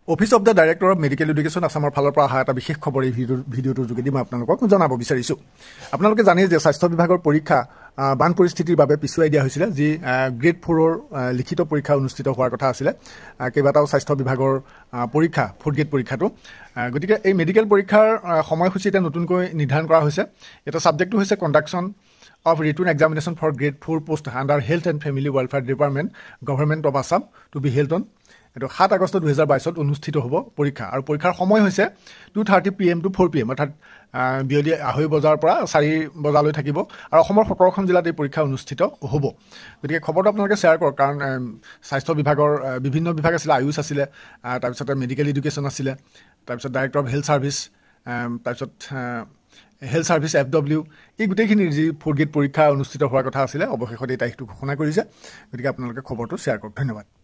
Office of the director of medical education আসামৰ ফালৰ পৰা অহা এটা বিশেষ খবৰ এই ভিডিঅ'টোৰ যোগেদি মই আপোনালোকক জনাব বিচাৰিছোঁ। আপোনালোকে জানে যে স্বাস্থ্য বিভাগৰ পৰীক্ষা বান পৰিস্থিতিৰ বাবে পিছুৱাই দিয়া হৈছিল, যি গ্ৰেড 4ৰ লিখিত পৰীক্ষা অনুষ্ঠিত হোৱাৰ কথা আছিলে। কেইবাটাও স্বাস্থ্য বিভাগৰ পৰীক্ষা 4th গ্ৰেড পৰীক্ষাটো, গতিকে এই মেডিকেল পৰীক্ষাৰ সময়সূচী এতিয়া নতুনকৈ নিৰ্ধাৰণ কৰা হৈছে। এটা ছাবজেক্টটো হৈছে conduction of written examination for grade 4 post under Health and Family Welfare Department, Government of Assam, to be held on 7 August 2022 অনুষ্ঠিত হ'ব পৰীক্ষা। আৰু পৰীক্ষাৰ সময় হৈছে 2:30 PM to 4 PM, অৰ্থাৎ বিয়লি 2:30 বজাৰ পৰা 4 বজালৈ থাকিব। আৰু অসমৰ 17খন জিলাত এই পৰীক্ষা অনুষ্ঠিত হ'ব। গতিকে খবৰটো আপোনালোকে শ্বেয়াৰ কৰক, কাৰণ স্বাস্থ্য বিভাগৰ বিভিন্ন বিভাগ আছিলে, আয়ুষ আছিলে, তাৰপিছতে মেডিকেল এডুকেশ্যন আছিলে, তাৰপিছত ডাইৰেক্টৰ অফ হেল্থ ছাৰ্ভিচ, তাৰপিছত হেল্থ ছাৰ্ভিচ FW, এই গোটেইখিনিৰ যি 4th গ্ৰেড পৰীক্ষা অনুষ্ঠিত হোৱাৰ কথা আছিলে, অৱশেষত এই তাৰিখটো ঘোষণা কৰিছে। গতিকে আপোনালোকে খবৰটো শ্বেয়াৰ কৰক। ধন্যবাদ।